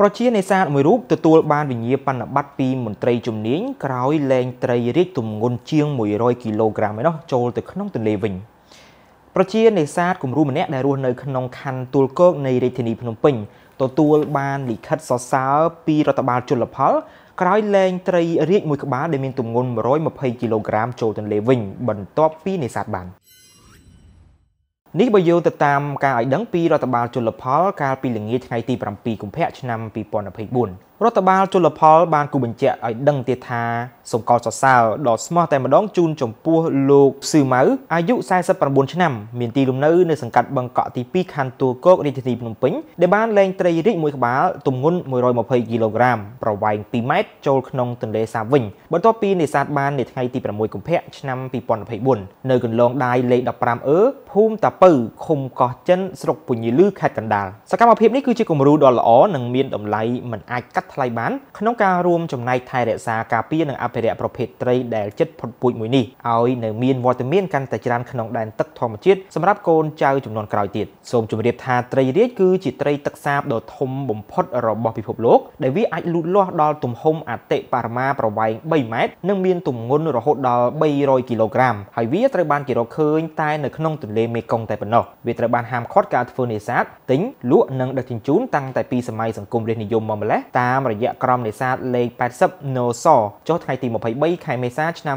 ប្រជានេសាទមួយរូបទទួលបានវិញ្ញាបនបត្រពីមន្ត្រីជំនាញក្រោយលែងត្រីរាជទម្ងន់ជាង100គីឡូក្រាមឯណោះចូលទៅក្នុងទន្លេវិញប្រជានេសាទគំរូម្នាក់ដែលរស់នៅក្នុងខណ្ឌទួលគោកនៃរាជធានីភ្នំពេញទទួលបានលិខិតសរសើរពីរដ្ឋបាលជលផលក្រោយលែងត្រីរាជមួយក្បាលដែលមានទម្ងន់120គីឡូក្រាមចូលទន្លេវិញបន្ទាប់ពីនេសាទបាននេះបើយោងទៅតាមការឲ្យដឹងពីរដ្ឋបាលជលផលកាលពីល្ងាចថ្ងៃទី7កុម្ភៈឆ្នាំ2024រដ្ឋបាលជលផលបានគូបញ្ជាក់ឲ្យដឹងទៀតថាសូមកោតសរសើរដ៏ស្មោះតែម្ដងជូនចំពោះលោកស៊ឺម៉ៅអាយុ49ឆ្នាំមានទីលំនៅនៅសង្កាត់បឹងកក់ទី2ខណ្ឌទួលគោករាជធានីភ្នំពេញដែលបានលែងត្រីរាជមួយក្បាលទម្ងន់120គីឡូក្រាមប្រវែង2ម៉ែត្រចូលក្នុងទន្លេសាបវិញបន្ទាប់ពីនេសាទបាននៅថ្ងៃទី6កុម្ភៈឆ្នាំ2024នៅកន្លងដាយលេខ15អឺភូមិតាពៅឃុំកោះចិនស្រុកពញាលឺខេត្តកណ្ដាលសកម្មភាពនេះគឺជាគំរូដ៏ល្អនិងមានតម្លៃមិនអាចកាត់ថ្លៃបានក្នុងការរួមចំណែកថែរក្សាការពារនិងអភិរក្សប្រភេទត្រីដែលជិតផុតពូជមួយនេះឲ្យនៅមានវត្តមានកាន់តែច្រើនក្នុងដែនទឹកធម្មជាតិសម្រាប់កូនចៅជំនាន់ក្រោយទៀតសូមជម្រាបថាត្រីរាជគឺជាត្រីទឹកសាបដ៏ធំបំផុតរបស់ពិភពលោកដែលវាអាចលូតលាស់ដល់ទំហំអតិបរមាប្រវែង3ម៉ែត្រនិងមានទម្ងន់រហូតដល់300គីឡូក្រាមហើយវាត្រូវបានគេរកឃើញតែនៅក្នុងទន្លេមេគង្គតែប៉ុណ្ណោះវាត្រូវបានហាមឃាត់ការធ្វើនេសាទទិញលក់និងដឹកជញ្ជូនតាំងតែពីសម័យសង្គមរាស្ត្រនិយមមកម្លេះតាមរយៈក្រុមនេសាទលេខ80 No សចុះថ្ងៃទី23ខែមេសាឆ្នាំ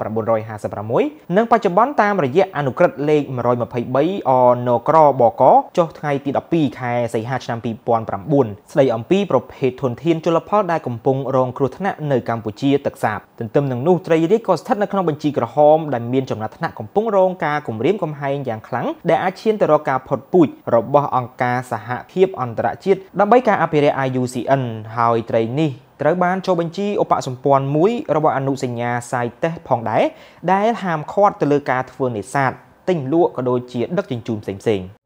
1956និងបច្ចុប្បន្នតាមរយៈអនុក្រឹត្យលេខ123 អ No ក្របកចុះថ្ងៃទី12ខែសីហាឆ្នាំ2009ស្ដីអំពីប្រភេទធនធានជលផលដែលកំពុងរងគ្រោះថ្នាក់នៅកម្ពុជាទឹកសាបទន្ទឹមនឹងនោះត្រីរាជក៏ស្ថិតនៅក្នុងបញ្ជីក្រហមដែលមានចំណាត់ថ្នាក់កំពុងរងការគំរាមកំហែងយ៉ាងខ្លាំងដែលអាចឈានទៅរកការផុតពូជរបស់អង្គការសហភាពអន្តរជាតិដើម្បីការអភិរក្ស IUCN ហើយត្រីនេះត្រូវបានចូលបញ្ជីឧបសម្ព័ន្ធមួយរបស់អនុសញ្ញាសាយតេសផងដែរដែលហាមឃាត់ទៅលើការធ្វើនេសាទទិញលក់ក៏ដូចជាដឹកជញ្ជូនផ្សេងៗ